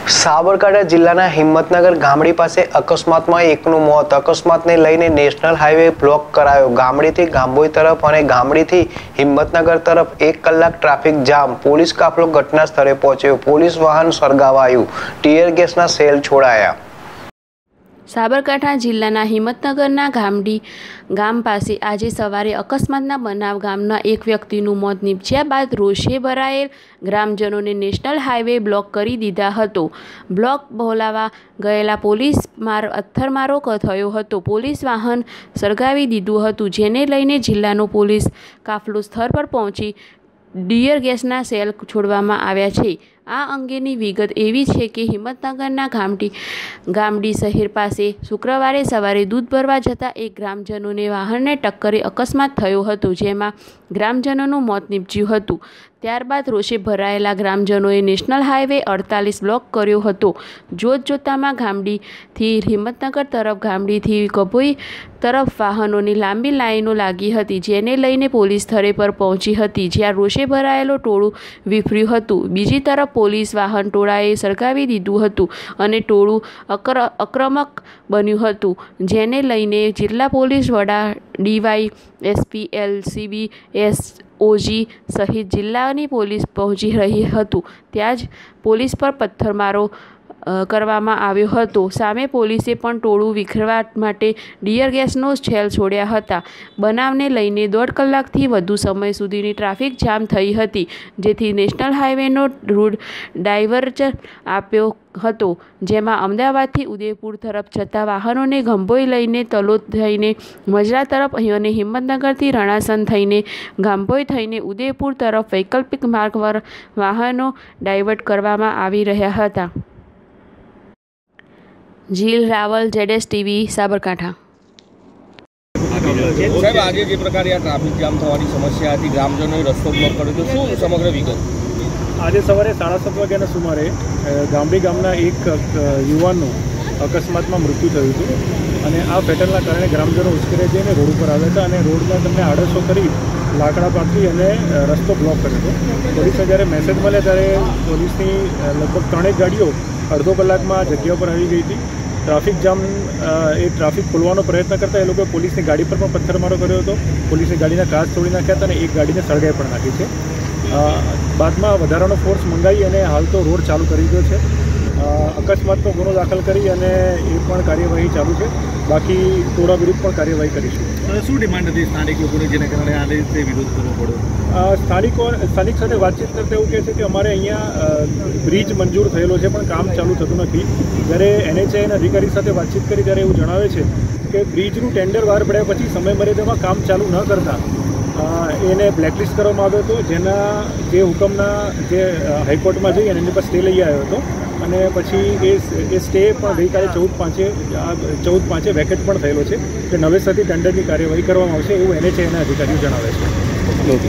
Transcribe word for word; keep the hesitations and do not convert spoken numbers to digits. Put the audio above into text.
સાબરકાંઠા જિલ્લાના હિંમતનગર ગામડી પાસે અકસ્માતમાં એકનું મોત। અકસ્માતને લઈને નેશનલ હાઈવે બ્લોક કરાયો। ગામડીથી ગાંભોઈ તરફ અને ગામડીથી હિંમતનગર તરફ એક કલાક ટ્રાફિક જામ। પોલીસ કાફલો ઘટના સ્થળે પહોંચ્યો। પોલીસ વાહન સળગાવાયું। ટીયર ગેસના સેલ છોડાયા। સાબરકાંઠા જિલ્લાના હિંમતનગરના ગામડી ગામ પાસે આજે સવારે અકસ્માતના બનાવ ગામના એક વ્યક્તિનું મોત નીપજ્યા બાદ રોષે ભરાયેલ ગ્રામજનોને નેશનલ હાઈવે બ્લોક કરી દીધા હતો। બ્લોક બોલાવવા ગયેલા પોલીસ માર પથ્થરમારો થયો હતો। પોલીસ વાહન સળગાવી દીધું હતું, જેને લઈને જિલ્લાનો પોલીસ કાફલો સ્થળ પર પહોંચી ટીયર ગેસના સેલ છોડવામાં આવ્યા છે। આ અંગેની વિગત એવી છે કે હિંમતનગરના ગામડી ગામડી શહેર પાસે શુક્રવારે સવારે દૂધ ભરવા જતા એક ગ્રામજનોને વાહનને ટક્કરે અકસ્માત થયો હતો, જેમાં ગ્રામજનોનું મોત નીપજ્યું હતું। ત્યારબાદ રોષે ભરાયેલા ગ્રામજનોએ નેશનલ હાઈવે અડતાલીસ બ્લોક કર્યો હતો। જોત જોતામાં ગામડીથી હિંમતનગર તરફ ગામડીથી ગભોઈ તરફ વાહનોની લાંબી લાઈનો લાગી હતી, જેને લઈને પોલીસ સ્થળે પર પહોંચી હતી, જ્યાં રોષે ભરાયેલો ટોળું વિફર્યું હતું। બીજી તરફ પોલીસ વાહન ટોળાએ સળગાવી દીધું હતું અને ટોળું અક્ર આક્રમક બન્યું હતું, જેને લઈને જિલ્લા પોલીસ વડા ડીવાય એસપી એલસીબી એસઓજી સહિત જિલ્લાની પોલીસ પહોંચી રહી હતું। ત્યાં જ પોલીસ પર પથ્થરમારો કરવામાં આવ્યો હતો। સામે પોલીસે પણ ટોળું વિખેરવા માટે ટીયર ગેસનો સેલ છોડ્યા હતા। બનાવને લઈને દોઢ કલાકથી વધુ સમય સુધીની ટ્રાફિક જામ થઈ હતી, જેથી નેશનલ હાઈવેનો રૂટ ડાયવર્જન આપ્યો હતો, જેમાં અમદાવાદથી ઉદયપુર તરફ જતા વાહનોને ગંભોઈ લઈને તલોદ થઈને મજરા તરફ અને હિંમતનગરથી રણાસણ થઈને ગાંભોઈ થઈને ઉદયપુર તરફ વૈકલ્પિક માર્ગ પર વાહનો ડાયવર્ટ કરવામાં આવી રહ્યા હતા। જીલ રાવલ, જેડેશ ટીવી, સાબરકાંઠા। સાહેબ, આજે જે પ્રકારે આ ટ્રાફિક જામ થવાની સમસ્યા હતી, ગ્રામજનોએ રસ્તો બ્લોક કર્યો તો શું સમગ્ર વિગત? આજે સવારે સાડા સાત વાગ્યાના સુમારે ગામડી ગામના એક યુવાનનું અકસ્માતમાં મૃત્યુ થયું હતું અને આ પેટર્નના કારણે ગ્રામજનો ઉશ્કેરાઈ જઈને રોડ ઉપર આવ્યા હતા અને રોડમાં તમને આડસો કરી લાકડા પાથરી અને રસ્તો બ્લોક કર્યો હતો। પોલીસે જ્યારે મેસેજ મળ્યા ત્યારે પોલીસની લગભગ ત્રણેક ગાડીઓ અડધો કલાકમાં જગ્યા પર આવી ગઈ હતી। ટ્રાફિક જામ એ ટ્રાફિક ખોલવાનો પ્રયત્ન કરતાં એ લોકોએ પોલીસની ગાડી પર પણ પથ્થરમારો કર્યો હતો। પોલીસની ગાડીના કાચ તોડી નાખ્યા હતા અને એક ગાડીને સળગાઈ પણ નાખી છે। બાદમાં વધારાનો ફોર્સ મંગાવી અને હાલ તો રોડ ચાલુ કરી દીધો છે। અકસ્માતનો ગુનો દાખલ કરી અને એ પણ કાર્યવાહી ચાલુ છે। બાકી ટોળા વિરુદ્ધ પણ કાર્યવાહી કરીશું। શું ડિમાન્ડ હતી સ્થાનિક લોકોની, જેને કારણે આ રીતે વિરોધ કરવો પડ્યો? સ્થાનિકો સ્થાનિક સાથે વાતચીત કરતા એવું કહે છે કે અમારે અહીંયા બ્રિજ મંજૂર થયેલો છે પણ કામ ચાલુ થતું નથી। જ્યારે એનએચઆઈના અધિકારી સાથે વાતચીત કરી ત્યારે એવું જણાવે છે કે બ્રિજનું ટેન્ડર બહાર પડ્યા પછી સમય મર્યાદામાં કામ ચાલુ ન કરતા એને બ્લેકલિસ્ટ કરવામાં આવ્યો હતો, જેના જે હુકમના જે હાઈકોર્ટમાં જઈ અને એની પર સ્ટે લઈ આવ્યો હતો અને પછી એ એ સ્ટે પણ ગઈકાલે ચૌદ પાંચે ચૌદ પાંચે વેકેટ પણ થયેલો છે કે નવેસરથી ટેન્ડરની કાર્યવાહી કરવામાં આવશે એવું એનએચઆઈના અધિકારીઓ જણાવે છે।